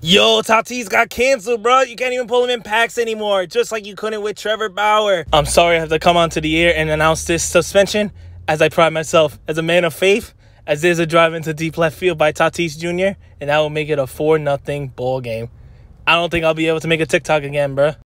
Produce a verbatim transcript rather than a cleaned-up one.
Yo, Tatis got canceled, bro. You can't even pull him in packs anymore, just like you couldn't with Trevor Bauer. I'm sorry I have to come onto the air and announce this suspension, as I pride myself as a man of faith, as there's a drive into deep left field by Tatis Junior, and that will make it a four nothing ball game. I don't think I'll be able to make a TikTok again, bro.